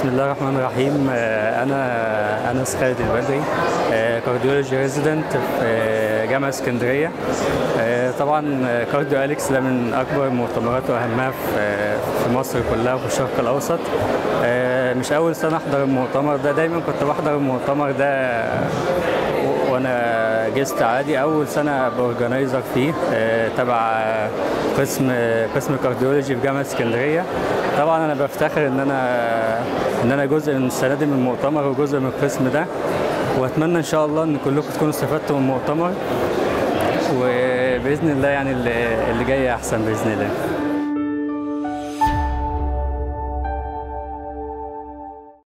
بسم الله الرحمن الرحيم. أنا أنس خالد البدري، كارديولوجي ريزيدنت في جامعة اسكندرية. طبعا كارديو أليكس ده من أكبر المؤتمرات وأهمها في مصر كلها وفي الشرق الأوسط. مش أول سنة أحضر المؤتمر ده، دايما كنت بحضر المؤتمر ده وانا جست عادي. اول سنه باورجنايزر فيه تبع قسم كارديولوجي في جامعه اسكندريه. طبعا انا بفتخر ان انا جزء من السنه دي من المؤتمر وجزء من القسم ده، واتمنى ان شاء الله ان كلكم تكونوا استفدتوا من المؤتمر، وباذن الله يعني اللي جاي احسن باذن الله.